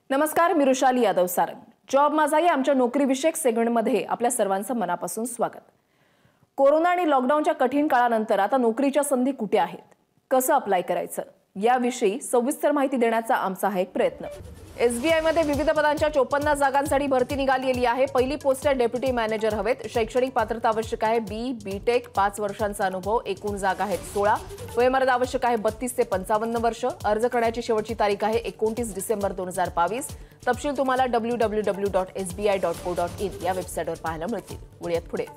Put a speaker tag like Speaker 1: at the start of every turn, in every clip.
Speaker 1: नमस्कार, मी रुशाली यादव सारंग. जॉब माझा या आमच्या नोकरीविषयक सेगमेंटमध्ये आपल्या सर्वांचं मनापासून स्वागत. कोरोना आणि लॉकडाऊनच्या कठीण काळानंतर आता नोकरीच्या संधी कुठे आहेत, कसं अप्लाय करायचं याविषयी सविस्तर माहिती देण्याचा आमचा हा एक प्रयत्न. SBI मध्ये विविध पदांच्या 54 जागांसाठी भरती निघालेली आहे. पहिली पोस्ट आहे डेप्युटी मॅनेजर हवेत. शैक्षणिक पात्रता आवश्यक आहे B.Tech, 5 वर्षांचा अनुभव. एकूण जागा आहेत 16. वयोमर्यादा आवश्यक आहे 32 ते 55 वर्ष. अर्ज करण्याची शेवटची तारीख आहे 29 डिसेंबर 2022. तपशील तुम्हाला www.sbi.co.in या वेबसाईटवर पाहायला मिळतील. वळूयात पुढे.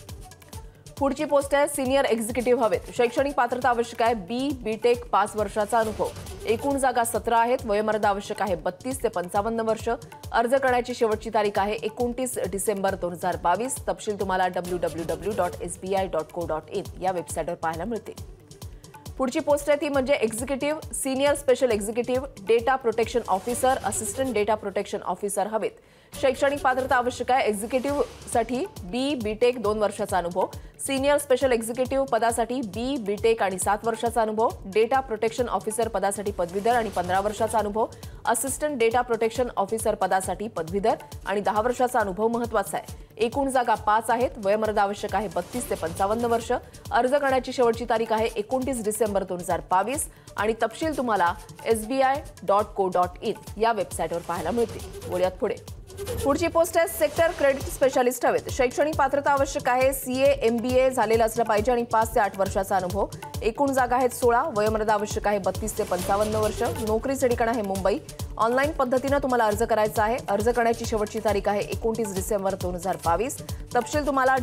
Speaker 1: पुढची पोस्ट आहे सिनियर एक्झिक्युटिव्ह हवेत. शैक्षणिक पात्रता आवश्यक आहे B.Tech, 5 वर्षांचा अनुभव. एकूण जागा 17 आहेत. वयोमर्यादा आवश्यक आहे 32 ते 55 वर्ष. अर्ज करण्याची शेवटची तारीख आहे 29 डिसेंबर 2022. तपशील तुम्हाला www.sbi.co.in या वेबसाईटवर पाहायला मिळतील. पुढची पोस्ट आहे ती म्हणजे executive senior special executive data protection officer, assistant data protection officer हवेत. शैक्षणिक पात्रता आवश्यक आहे एक्झिक्युटिव्हसाठी B.Tech, 2 वर्षाचा अनुभव. सिनियर स्पेशल एक्झिक्युटिव्ह पदासाठी B.Tech आणि 7 वर्षाचा अनुभव. डेटा प्रोटेक्शन ऑफिसर पदासाठी पदवीधर आणि 15 वर्षाचा अनुभव. असिस्टंट डेटा प्रोटेक्शन ऑफिसर पदासाठी पदवीधर आणि 10 वर्षाचा अनुभव महत्त्वाचा आहे. एकूण जागा 5 आहेत. वयोमर्यादा आवश्यक आहे 32 ते 55 वर्ष. अर्ज करण्याची शेवटची तारीख आहे 29 डिसेंबर 2022 आणि तपशील तुम्हाला sbi.co.in या वेबसाईटवर पाहायला मिळतील. वळूयात पुढे. पुढची पोस्ट आहे सेक्टर क्रेडिट स्पेशालिस्ट हवेत. शैक्षणिक पात्रता आवश्यक आहे CA MBA झालेलं असलं पाहिजे आणि 5 ते 8 वर्षाचा अनुभव. एकूण जागा आहेत 16. वयोमर्यादा आवश्यक आहे 32 ते 55 वर्ष. नोकरीचे ठिकाण आहे मुंबई. ऑनलाईन पद्धतीनं तुम्हाला अर्ज करायचा आहे. अर्ज करण्याची शेवटची तारीख आहे 29 डिसेंबर 2022. तपशील तुम्हाला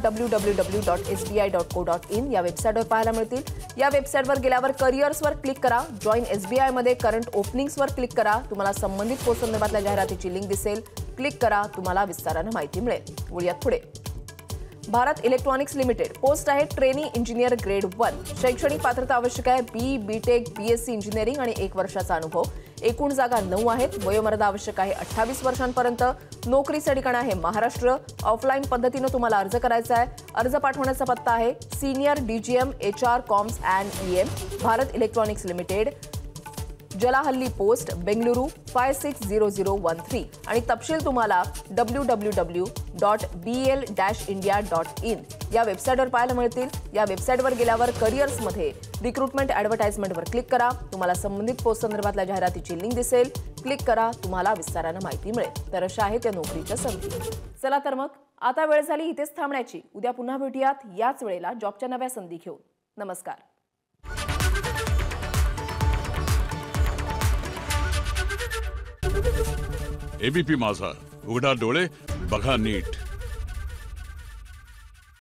Speaker 1: www.sbi.co.in या वेबसाईटवर पाहायला मिळतील. या वेबसाईटवर गेल्यावर करिअर्सवर क्लिक करा. जॉईन SBI मध्ये करंट ओपनिंग्सवर क्लिक करा. तुम्हाला संबंधित पोस्ट संदर्भातल्या जाहिरातीची लिंक दिसेल. क्लिक करा, तुम्हाला विस्तारानं माहिती मिळेल. वळूयात पुढे. भारत इलेक्ट्रॉनिक्स लिमिटेड पोस्ट आहे ट्रेनी इंजिनियर ग्रेड 1. शैक्षणिक पात्रता आवश्यक आहे B.Tech, BSc इंजिनिअरिंग आणि 1 वर्षाचा अनुभव. एकूण जागा 9 आहेत. वयोमर्यादा आवश्यक आहे 28 वर्षांपर्यंत. नोकरीचे ठिकाण आहे महाराष्ट्र. ऑफलाईन पद्धतीनं तुम्हाला अर्ज करायचा आहे. अर्ज पाठवण्याचा पत्ता आहे senior DGM HR comms and EM, Bharat electronics limited, Jalahalli post, Bengaluru 560013 आणि तपशील तुम्हाला www.bl-india.in या वेबसाईटवर पाहायला मिळतील. या वेबसाईटवर गेल्यावर करिअर्समध्ये रिक्रुटमेंट ॲडव्हर्टाइजमेंटवर क्लिक करा. तुम्हाला संबंधित पोस्ट संदर्भातल्या जाहिरातीची लिंक दिसेल. क्लिक करा, तुम्हाला विस्तारानं माहिती मिळेल. तर अशा आहेत या नोकरीच्या संधी. चला तर मग आता वेळ झाली इथेच थांबण्याची. उद्या पुन्हा भेटूयात याच वेळेला जॉबच्या नव्या संधी घेऊन. नमस्कार.
Speaker 2: ABP माझा, उघडा डोळे बघा नीट.